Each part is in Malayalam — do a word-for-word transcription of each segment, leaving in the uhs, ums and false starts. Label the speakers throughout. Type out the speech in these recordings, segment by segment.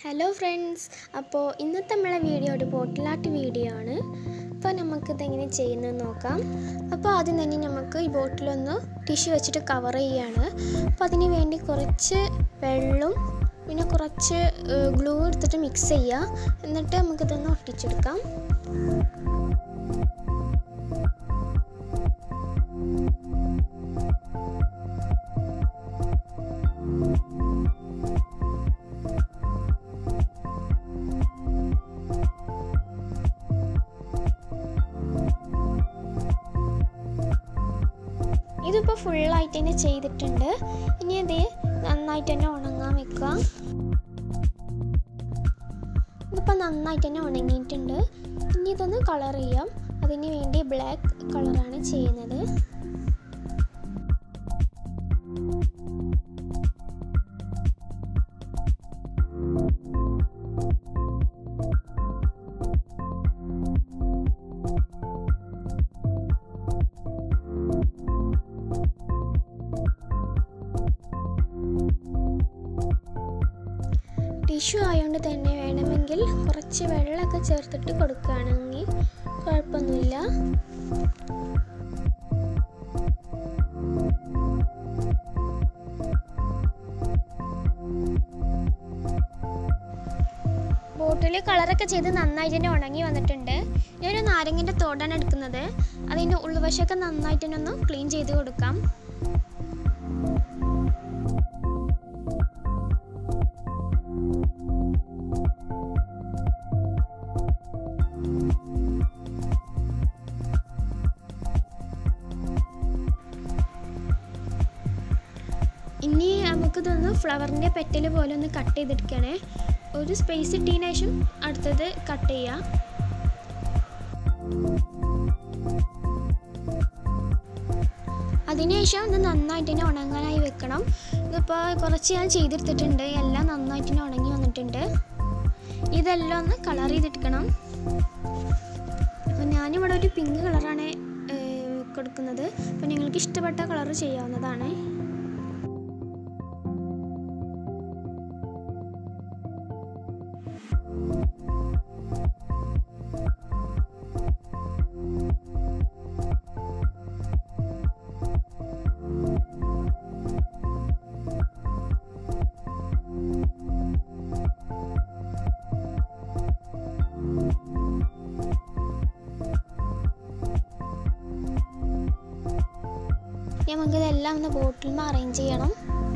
Speaker 1: ഹലോ ഫ്രണ്ട്സ്, അപ്പോൾ ഇന്നത്തെ നമ്മളെ വീഡിയോ ഒരു ബോട്ടിൽ ആർട്ട് വീഡിയോ ആണ്. അപ്പോൾ നമുക്കിതെങ്ങനെ ചെയ്യുന്നത് നോക്കാം. അപ്പോൾ ആദ്യം തന്നെ നമുക്ക് ഈ ബോട്ടിലൊന്ന് ടിഷ്യൂ വെച്ചിട്ട് കവർ ചെയ്യുകയാണ്. അപ്പോൾ അതിന് വേണ്ടി കുറച്ച് വെള്ളവും പിന്നെ കുറച്ച് ഗ്ലൂ എടുത്തിട്ട് മിക്സ് ചെയ്യുക. എന്നിട്ട് നമുക്കിതൊന്ന് ഒട്ടിച്ചെടുക്കാം. ഇതിപ്പോൾ ഫുള്ളായിട്ട് തന്നെ ചെയ്തിട്ടുണ്ട്. ഇനി ഇത് നന്നായിട്ട് തന്നെ ഉണങ്ങാൻ വെക്കുക. ഇതിപ്പോൾ നന്നായിട്ട് തന്നെ ഉണങ്ങിയിട്ടുണ്ട്. ഇനി ഇതൊന്ന് കളർ ചെയ്യാം. അതിന് വേണ്ടി ബ്ലാക്ക് കളറാണ് ചെയ്യുന്നത്. ടിഷ്യൂ ആയതുകൊണ്ട് തന്നെ വേണമെങ്കിൽ കുറച്ച് വെള്ളമൊക്കെ ചേർത്തിട്ട് കൊടുക്കുകയാണെങ്കിൽ കുഴപ്പമൊന്നുമില്ല. ബോട്ടിൽ കളറൊക്കെ ചെയ്ത് നന്നായിട്ട് തന്നെ ഉണങ്ങി വന്നിട്ടുണ്ട്. ഞാനൊരു നാരങ്ങൻ്റെ തോടാണ് എടുക്കുന്നത്. അതിൻ്റെ ഉൾവശമൊക്കെ നന്നായിട്ട് തന്നെ ഒന്ന് ക്ലീൻ ചെയ്ത് കൊടുക്കാം. ഇനി നമുക്കിതൊന്ന് ഫ്ലവറിൻ്റെ പെറ്റൽ പോലെ ഒന്ന് കട്ട് ചെയ്തെടുക്കണേ. ഒരു സ്പേസ് ഇട്ടതിന് ശേഷം അടുത്തത് കട്ട് ചെയ്യാം. അതിനുശേഷം ഇത് നന്നായിട്ട് തന്നെ ഉണങ്ങാനായി വെക്കണം. ഇതിപ്പോൾ കുറച്ച് ഞാൻ ചെയ്തെടുത്തിട്ടുണ്ട്. എല്ലാം നന്നായിട്ട് തന്നെ ഉണങ്ങി വന്നിട്ടുണ്ട്. ഇതെല്ലാം ഒന്ന് കളർ ചെയ്തെടുക്കണം. അപ്പോൾ ഞാനിവിടെ ഒരു പിങ്ക് കളറാണ് കൊടുക്കുന്നത്. അപ്പോൾ നിങ്ങൾക്ക് ഇഷ്ടപ്പെട്ട കളർ ചെയ്യാവുന്നതാണ്. നമുക്കിതെല്ലാം ഒന്ന് ബോട്ടിൽ അറേഞ്ച് ചെയ്യണം.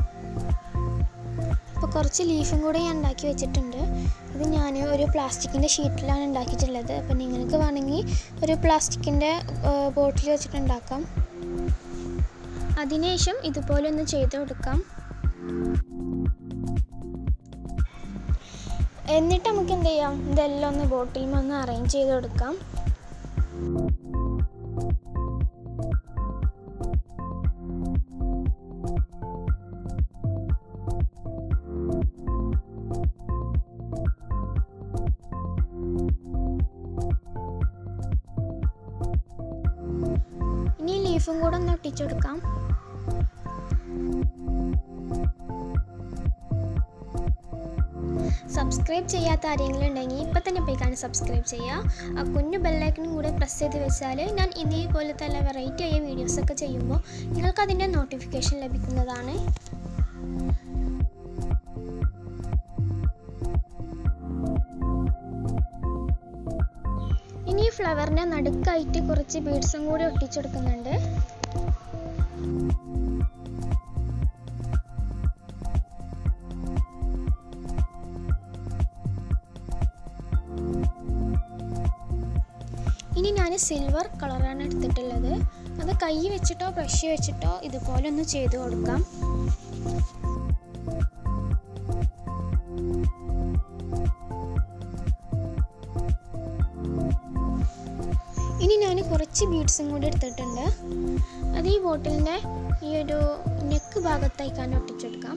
Speaker 1: അപ്പോൾ കുറച്ച് ലീഫും കൂടെ ഞാൻ ഉണ്ടാക്കി വെച്ചിട്ടുണ്ട്. ഇത് ഞാൻ ഒരു പ്ലാസ്റ്റിക്കിൻ്റെ ഷീറ്റിലാണ് ഉണ്ടാക്കിയിട്ടുള്ളത്. അപ്പോൾ നിങ്ങൾക്ക് വേണമെങ്കിൽ ഒരു പ്ലാസ്റ്റിക്കിൻ്റെ ബോട്ടിൽ വെച്ചിട്ട് ഉണ്ടാക്കാം. അതിനുശേഷം ഇതുപോലെ ഒന്ന് ചെയ്ത് കൊടുക്കാം. എന്നിട്ട് നമുക്ക് എന്ത് ചെയ്യാം, ഇതെല്ലാം ഒന്ന് ബോട്ടിൽ ഒന്ന് അറേഞ്ച് ചെയ്ത് കൊടുക്കാം. ഇനി ലീഫും കൂടെ ഒന്ന് ഒട്ടിച്ചെടുക്കാം. സബ്സ്ക്രൈബ് ചെയ്യാത്ത ആരെങ്കിലും ഉണ്ടെങ്കിൽ ഇപ്പം തന്നെ പോയി കാണാൻ സബ്സ്ക്രൈബ് ചെയ്യുക. ആ കുഞ്ഞു ബെല്ലൈക്കനും കൂടെ പ്രസ് ചെയ്ത് വെച്ചാൽ ഞാൻ ഇതേപോലത്തെ നല്ല വെറൈറ്റി ആയ വീഡിയോസൊക്കെ ചെയ്യുമ്പോൾ നിങ്ങൾക്ക് അതിൻ്റെ നോട്ടിഫിക്കേഷൻ ലഭിക്കുന്നതാണ്. ഇനി ഈ ഫ്ലവറിൻ്റെ നടുക്കായിട്ട് കുറച്ച് ബീഡ്സും കൂടി ഒട്ടിച്ചെടുക്കുന്നുണ്ട്. ഇനി ഞാൻ സിൽവർ കളറാണ് എടുത്തിട്ടുള്ളത്. അത് കൈ വെച്ചിട്ടോ ബ്രഷ് വെച്ചിട്ടോ ഇതുപോലെ ഒന്ന് ചെയ്ത് കൊടുക്കാം. ഇനി ഞാൻ കുറച്ച് ബീഡ്സും കൂടി എടുത്തിട്ടുണ്ട്. അത് ഈ ബോട്ടിലിൻ്റെ ഈ ഒരു നെക്ക് ഭാഗത്തേക്കാണ് ഒട്ടിച്ചെടുക്കാം.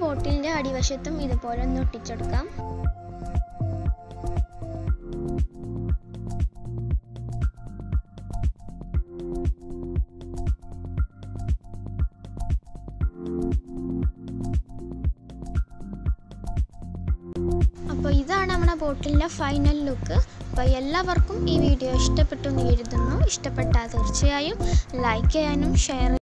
Speaker 1: ബോട്ടിലിൻ്റെ അടിവശത്തും ഇതുപോലെ ഒന്ന് ഒട്ടിച്ചെടുക്കാം. അപ്പോൾ ഇതാണ് നമ്മുടെ ബോട്ടിലിൻ്റെ ഫൈനൽ ലുക്ക്. അപ്പോൾ എല്ലാവർക്കും ഈ വീഡിയോ ഇഷ്ടപ്പെട്ടു എന്ന് കരുതുന്നു. ഇഷ്ടപ്പെട്ടാൽ തീർച്ചയായും ലൈക്ക് ചെയ്യാനും ഷെയർ